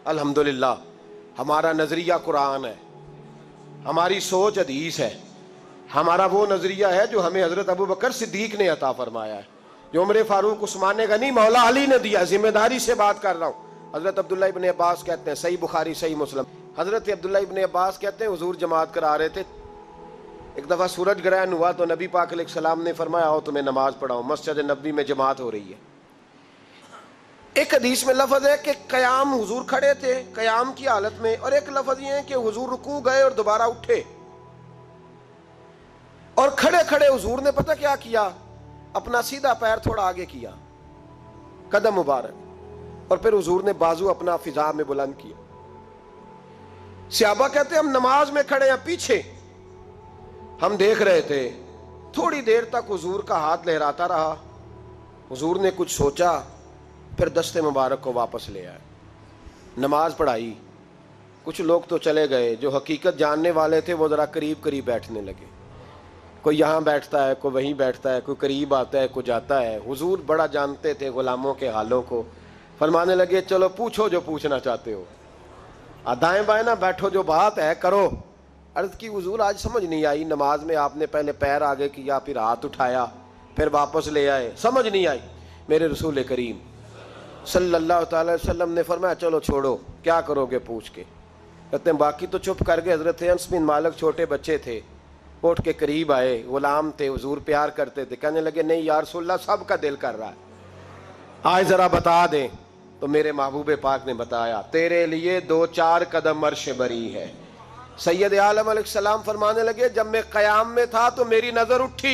الحمدللہ ہمارا نظریہ قرآن ہے، ہماری سوچ حدیث ہے، ہمارا وہ نظریہ ہے جو ہمیں حضرت ابو بکر صدیق نے عطا فرمایا ہے، جو عمر فاروق عثمان غنی مولا علی نے دیا۔ ذمہ داری سے بات کر رہا ہوں۔ حضرت عبداللہ ابن عباس کہتے ہیں، صحیح بخاری صحیح مسلم، حضرت عبداللہ ابن عباس کہتے ہیں حضور جماعت کرا رہے تھے، ایک دفعہ سورج گرہن ہوا تو نبی پاک علیہ السلام نے فرمایا آؤ تمہیں نماز پڑھاؤں، مسجد نبوی میں جماعت ہو رہی ہے۔ ایک حدیث میں لفظ ہے کہ قیام، حضور کھڑے تھے قیام کی حالت میں، اور ایک لفظ یہ ہے کہ حضور رکوع گئے اور دوبارہ اٹھے، اور کھڑے کھڑے حضور نے پتہ کیا کیا، اپنا سیدھا پیر تھوڑا آگے کیا، قدم مبارک، اور پھر حضور نے بازو اپنا فضا میں بلند کیا۔ صحابہ کہتے ہیں ہم نماز میں کھڑے ہیں پیچھے، ہم دیکھ رہے تھے، تھوڑی دیر تک حضور کا ہاتھ لہراتا رہا، حضور نے کچھ سوچا، پھر دست مبارک کو واپس لے آئے، نماز پڑھائی۔ کچھ لوگ تو چلے گئے، جو حقیقت جاننے والے تھے وہ ذرا قریب قریب بیٹھنے لگے، کوئی یہاں بیٹھتا ہے، کوئی وہیں بیٹھتا ہے، کوئی قریب آتا ہے، کوئی جاتا ہے۔ حضور بڑا جانتے تھے غلاموں کے حالوں کو، فرمانے لگے چلو پوچھو جو پوچھنا چاہتے ہو، دائیں بائیں نہ بیٹھو، جو بات ہے کرو۔ عرض کی حضور آج سمجھ نہیں آئی، نماز میں آپ نے پہلے پیر آگے کیا، پھر ہاتھ اٹھایا، پھر واپس لے آئے، سمجھ نہیں آئی۔ میرے رسول کریم صلی اللہ تعالی وسلم نے فرمایا چلو چھوڑو، کیا کرو گے پوچھ کے۔ کہتے ہیں باقی تو چپ کر گئے۔ حضرت انس بن مالک چھوٹے بچے تھے، اٹھ کے قریب آئے، غلام تھے، حضور پیار کرتے تھے، کہنے لگے نہیں یا رسول اللہ سب کا دل کر رہا ہے، آج ذرا بتا دیں۔ تو میرے محبوب پاک نے بتایا تیرے لیے 2-4 قدم عرش بری ہے۔ سید عالم علیہ السلام فرمانے لگے جب میں قیام میں تھا تو میری نظر اٹھی،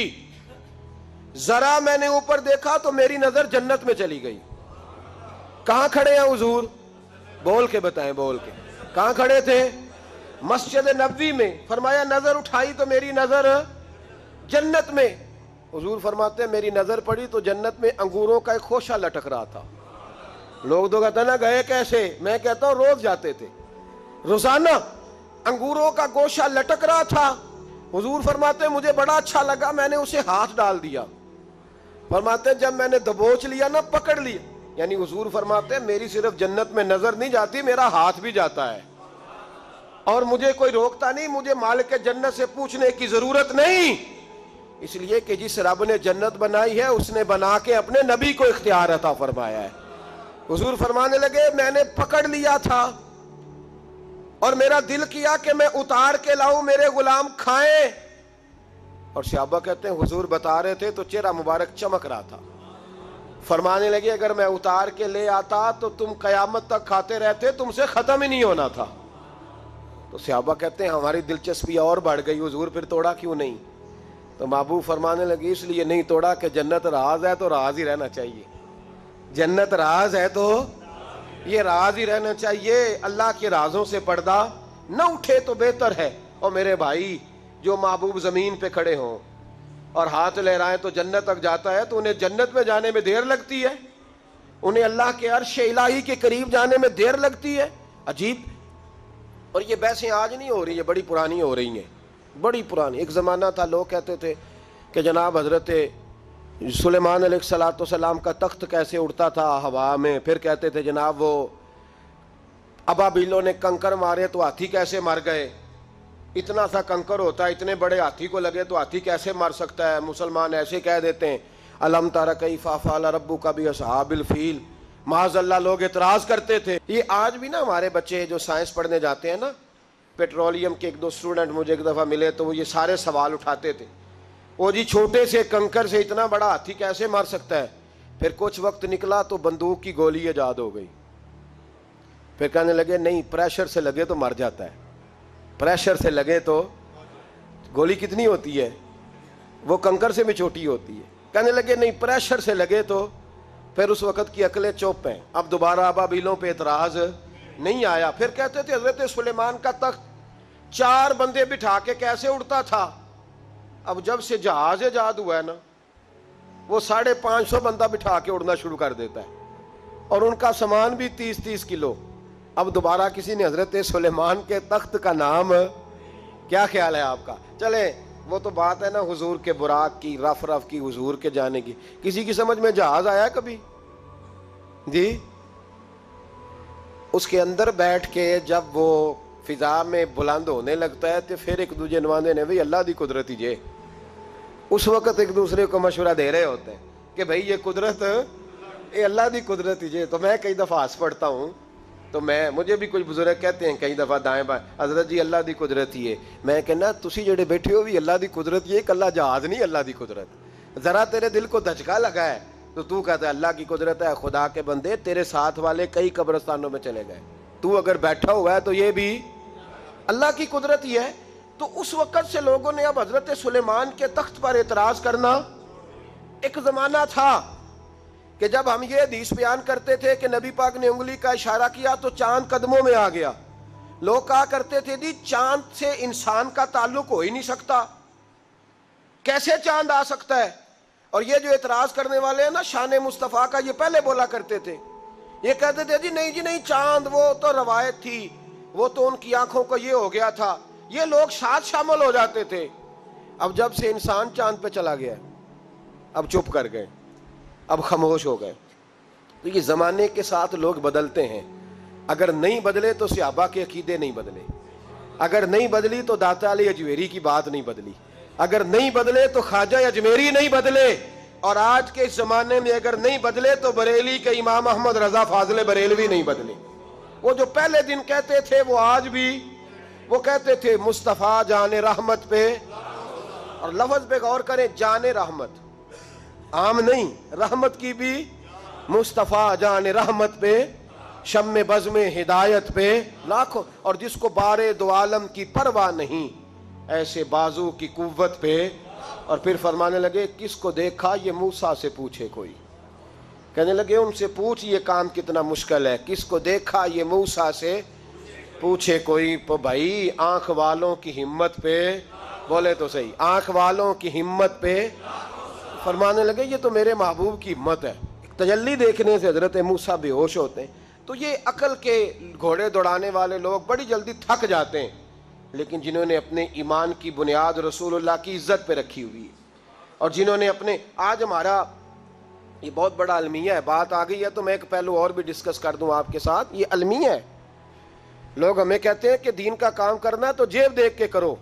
ذرا میں نے اوپر دیکھا تو میری نظر جنت میں چلی گئی۔ کہاں کھڑے ہیں حضور؟ بول کے بتائیں، بول کے۔ کہاں کھڑے تھے؟ مسجد نبوی میں۔ فرمایا نظر اٹھائی تو میری نظر جنت میں۔ حضور فرماتے ہیں میری نظر پڑی تو جنت میں انگوروں کا ایک خوشہ لٹک رہا تھا۔ لوگ تو کہتے ہیں نا گئے کیسے، میں کہتا ہوں روز جاتے تھے، روزانہ انگوروں کا گوشہ لٹک رہا تھا۔ حضور فرماتے ہیں مجھے بڑا اچھا لگا، میں نے اسے ہاتھ ڈال دیا۔ فرماتے ہیں جب میں نے دبوچ لیا نا، پکڑ لیا، یعنی حضور فرماتے ہیں میری صرف جنت میں نظر نہیں جاتی، میرا ہاتھ بھی جاتا ہے، اور مجھے کوئی روکتا نہیں، مجھے مالک جنت سے پوچھنے کی ضرورت نہیں، اس لیے کہ جس رب نے جنت بنائی ہے اس نے بنا کے اپنے نبی کو اختیار عطا فرمایا ہے۔ حضور فرمانے لگے میں نے پکڑ لیا تھا اور میرا دل کیا کہ میں اتار کے لاؤں، میرے غلام کھائیں۔ اور صحابہ کہتے ہیں حضور بتا رہے تھے تو چہرہ مبارک چمک رہا تھا۔ فرمانے لگے اگر میں اتار کے لے آتا تو تم قیامت تک کھاتے رہتے، تم سے ختم ہی نہیں ہونا تھا۔ تو صحابہ کہتے ہیں ہماری دلچسپی اور بڑھ گئی، حضور پھر توڑا کیوں نہیں؟ تو محبوب فرمانے لگے اس لیے نہیں توڑا کہ جنت راز ہے تو راز ہی رہنا چاہیے، جنت راز ہے تو یہ راز ہی رہنا چاہیے، اللہ کے رازوں سے پردہ نہ اٹھے تو بہتر ہے۔ اور میرے بھائی جو محبوب زمین پہ کھڑے ہوں اور ہاتھ لہرائیں تو جنت تک جاتا ہے، تو انہیں جنت میں جانے میں دیر لگتی ہے، انہیں اللہ کے عرش الہی کے قریب جانے میں دیر لگتی ہے۔ عجیب۔ اور یہ بحثیں آج نہیں ہو رہی، یہ بڑی پرانی ہو رہی ہیں، بڑی پرانی۔ ایک زمانہ تھا لوگ کہتے تھے کہ جناب حضرت سلیمان علیہ السلام کا تخت کیسے اڑتا تھا ہوا میں، پھر کہتے تھے جناب وہ ابابیلوں نے کنکر مارے تو ہاتھی کیسے مر گئے، اتنا سا کنکر ہوتا ہے، اتنے بڑے ہاتھی کو لگے تو ہاتھی کیسے مر سکتا ہے۔ مسلمان ایسے کہہ دیتے ہیں الم تر کیف فعل ربک باصحاب الفیل، معاذ اللہ لوگ اعتراض کرتے تھے۔ یہ آج بھی نا ہمارے بچے جو سائنس پڑھنے جاتے ہیں نا، پیٹرولیم کے 1-2 اسٹوڈنٹ مجھے ایک دفعہ ملے تو وہ یہ سارے سوال اٹھاتے تھے، وہ جی چھوٹے سے کنکر سے اتنا بڑا ہاتھی کیسے مار سکتا ہے؟ پھر کچھ وقت نکلا تو بندوق کی گولی ایجاد ہو گئی، پھر کہنے لگے نہیں پریشر سے لگے تو مر جاتا ہے، پریشر سے لگے تو گولی کتنی ہوتی ہے، وہ کنکر سے بھی چھوٹی ہوتی ہے، کہنے لگے نہیں پریشر سے لگے تو، پھر اس وقت کی عقلیں چوپ ہیں، اب دوبارہ ابابیلوں پہ اعتراض نہیں آیا۔ پھر کہتے تھے حضرت سلیمان کا تخت 4 بندے بٹھا کے کیسے اڑتا تھا، اب جب سے جہاز ایجاد ہوا ہے نا، وہ 550 بندہ بٹھا کے اڑنا شروع کر دیتا ہے، اور ان کا سامان بھی 30-30 کلو۔ اب دوبارہ کسی نے حضرت سلیمان کے تخت کا نام، کیا خیال ہے آپ کا؟ چلے وہ تو بات ہے نا حضور کے براق کی، رف رف کی، حضور کے جانے کی، کسی کی سمجھ میں جہاز آیا کبھی؟ جی اس کے اندر بیٹھ کے جب وہ فضا میں بلند ہونے لگتا ہے تو پھر ایک دوسرے نماندے نے بھئی اللہ دی قدرت ہی جے. اس وقت ایک دوسرے کو مشورہ دے رہے ہوتے ہیں کہ بھئی یہ قدرت یہ اللہ دی قدرت ہی جے. تو میں کئی دفعہ ہنس پڑتا ہوں تو مجھے بھی کچھ بزرگ کہتے ہیں کئی دفعہ دائیں بائیں حضرت جی اللہ دی قدرت ہی ہے. میں کہنا تسی جڑے بیٹھے ہو بھی اللہ دی قدرت یہ کلا جہاز نہیں اللہ دی قدرت. ذرا تیرے دل کو دھچکا لگا ہے تو کہتا ہے اللہ کی قدرت ہے. خدا کے بندے تیرے ساتھ والے کئی قبرستانوں میں چلے گئے, تو اگر بیٹھا ہوا ہے تو یہ بھی اللہ کی قدرت ہی ہے. تو اس وقت سے لوگوں نے اب حضرت سلیمان کے تخت پر اعتراض کرنا. ایک زمانہ تھا کہ جب ہم یہ حدیث بیان کرتے تھے کہ نبی پاک نے انگلی کا اشارہ کیا تو چاند قدموں میں آ گیا. لوگ کہا کرتے تھے جی چاند سے انسان کا تعلق ہو ہی نہیں سکتا, کیسے چاند آ سکتا ہے. اور یہ جو اعتراض کرنے والے ہیں نا شان مصطفیٰ کا, یہ پہلے بولا کرتے تھے, یہ کہتے تھے جی نہیں چاند وہ تو روایت تھی, وہ تو ان کی آنکھوں کو یہ ہو گیا تھا. یہ لوگ ساتھ شامل ہو جاتے تھے. اب جب سے انسان چاند پہ چلا گیا اب چپ کر گئے, اب خاموش ہو گئے. تو یہ زمانے کے ساتھ لوگ بدلتے ہیں. اگر نہیں بدلے تو صحابہ کے عقیدے نہیں بدلے, اگر نہیں بدلی تو داتا علی اجویری کی بات نہیں بدلی, اگر نہیں بدلے تو خواجہ اجمیری نہیں بدلے, اور آج کے اس زمانے میں اگر نہیں بدلے تو بریلی کے امام احمد رضا فاضل بریلوی نہیں بدلے. وہ جو پہلے دن کہتے تھے وہ آج بھی وہ کہتے تھے مصطفیٰ جان رحمت پہ, اور لفظ پہ غور کریں, جان رحمت عام نہیں, رحمت کی بھی, مصطفیٰ جان رحمت پہ, شم بزم ہدایت پہ لاکھوں, اور جس کو بارے دو عالم کی پرواہ نہیں ایسے بازو کی قوت پہ. اور پھر فرمانے لگے کس کو دیکھا یہ موسیٰ سے پوچھے کوئی, کہنے لگے ان سے پوچھ یہ کام کتنا مشکل ہے. کس کو دیکھا یہ موسیٰ سے پوچھے کوئی. تو بھائی آنکھ والوں کی ہمت پہ, بولے تو صحیح, آنکھ والوں کی ہمت پہ. فرمانے لگے یہ تو میرے محبوب کی ہمت ہے. تجلی دیکھنے سے حضرت موسیٰ بے ہوش ہوتے ہیں. تو یہ عقل کے گھوڑے دوڑانے والے لوگ بڑی جلدی تھک جاتے ہیں, لیکن جنہوں نے اپنے ایمان کی بنیاد رسول اللہ کی عزت پہ رکھی ہوئی ہے, اور جنہوں نے اپنے, آج ہمارا یہ بہت بڑا المیہ ہے, بات آ گئی ہے تو میں ایک پہلو اور بھی ڈسکس کر دوں آپ کے ساتھ. یہ المیہ ہے. لوگ ہمیں کہتے ہیں کہ دین کا کام کرنا ہے تو جیب دیکھ کے کرو.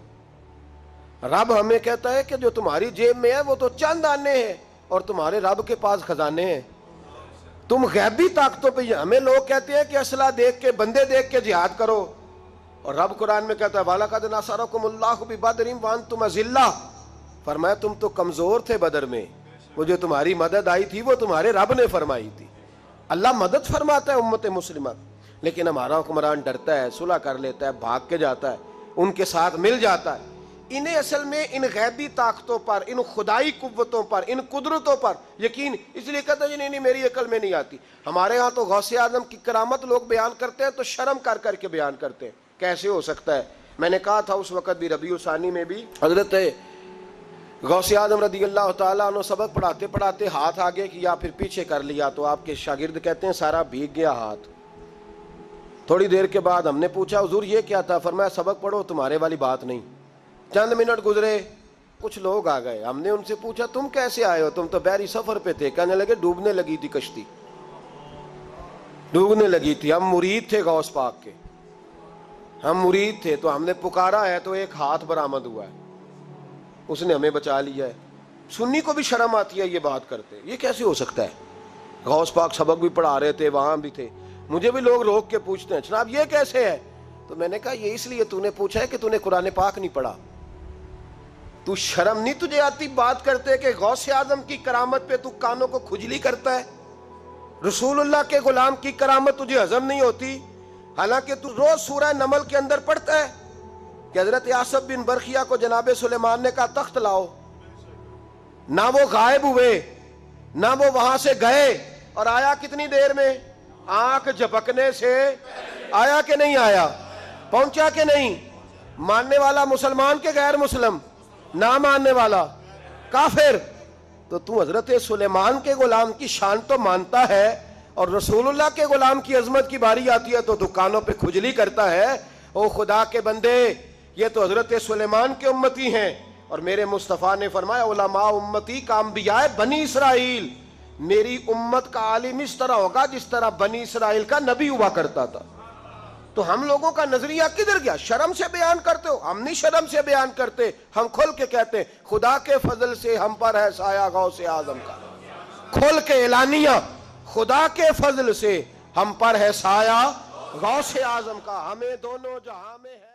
رب ہمیں کہتا ہے کہ جو تمہاری جیب میں ہے وہ تو چند آنے ہیں, اور تمہارے رب کے پاس خزانے ہیں. تم غیبی طاقتوں پہ, ہمیں لوگ کہتے ہیں کہ اسلحہ دیکھ کے, بندے دیکھ کے جہاد کرو, اور رب قرآن میں کہتا ہے وَلَقَدْ نَصَرَكُمُ اللَّهُ بِبَدْرٍ وَأَنْتُمْ أَذِلَّةٌ. فرمایا تم تو کمزور تھے بدر میں, وہ جو تمہاری مدد آئی تھی وہ تمہارے رب نے فرمائی تھی. اللہ مدد فرماتا ہے امت مسلمہ, لیکن ہمارا حکمران ڈرتا ہے, صلح کر لیتا ہے, بھاگ کے جاتا ہے, ان کے ساتھ مل جاتا ہے. انہیں اصل میں ان غیبی طاقتوں پر, ان خدائی قوتوں پر, ان قدرتوں پر یقین, اس لیے کہتا ہے نہیں میری عقل میں نہیں آتی. ہمارے ہاں تو غوث اعظم کی کرامت لوگ بیان کرتے ہیں تو شرم کر کر کے بیان کرتے ہیں, کیسے ہو سکتا ہے. میں نے کہا تھا اس وقت بھی, ربیع ثانی میں بھی حضرت غوث اعظم رضی اللہ تعالیٰ عنہ سبق پڑھاتے پڑھاتے ہاتھ آگے کیا پھر پیچھے کر لیا, تو آپ کے شاگرد کہتے ہیں سارا بھیگ گیا ہاتھ. تھوڑی دیر کے بعد ہم نے پوچھا حضور یہ کیا تھا؟ فرمایا سبق پڑھو, تمہارے والی بات نہیں. چند منٹ گزرے, کچھ لوگ آ گئے, ہم نے ان سے پوچھا تم کیسے آئے ہو, تم تو بحری سفر پہ تھے. کہنے لگے ڈوبنے لگی تھی کشتی, ڈوبنے لگی تھی. ہم مرید تھے غوث پاک کے, ہم مرید تھے, تو ہم نے پکارا ہے تو ایک ہاتھ برآمد ہوا ہے, اس نے ہمیں بچا لیا ہے. سنی کو بھی شرم آتی ہے یہ بات کرتے, یہ کیسے ہو سکتا ہے؟ غوث پاک سبق بھی پڑھا رہے تھے, وہاں بھی تھے. مجھے بھی لوگ روک کے پوچھتے ہیں جناب یہ کیسے ہے, تو میں نے کہا یہ اس لیے تو نے پوچھا ہے کہ تو نے قرآن پاک نہیں پڑھا. تو شرم نہیں تجھے آتی بات کرتے کہ غوث اعظم کی کرامت پہ تو کانوں کو کھجلی کرتا ہے؟ رسول اللہ کے غلام کی کرامت تجھے ہضم نہیں ہوتی؟ حالانکہ تو روز سورہ نمل کے اندر پڑھتا ہے کہ حضرت آصف بن برخیہ کو جناب سلیمان نے کہا تخت لاؤ, نہ وہ غائب ہوئے نہ وہ وہاں سے گئے, اور آیا کتنی دیر میں؟ آنکھ جھپکنے سے آیا کہ نہیں آیا, پہنچا کہ نہیں. ماننے والا مسلمان کے غیر مسلم, نہ ماننے والا کافر. تو حضرت سلیمان کے غلام کی شان تو مانتا ہے, اور رسول اللہ کے غلام کی عظمت کی باری آتی ہے تو دکانوں پہ کھجلی کرتا ہے. او خدا کے بندے, یہ تو حضرت سلیمان کے امتی ہیں, اور میرے مصطفیٰ نے فرمایا علماء امتی کا انبیاء بنی اسرائیل. میری امت کا عالم اس طرح ہوگا جس طرح بنی اسرائیل کا نبی ہوا کرتا تھا. تو ہم لوگوں کا نظریہ کدھر گیا؟ شرم سے بیان کرتے ہو؟ ہم نہیں شرم سے بیان کرتے، ہم کھل کے کہتے ہیں خدا کے فضل سے ہم پر ہے سایہ غوث اعظم کا، کھل کے اعلانیہ، خدا کے فضل سے ہم پر ہے سایہ غوث اعظم کا، ہمیں دونوں جہاں میں ہے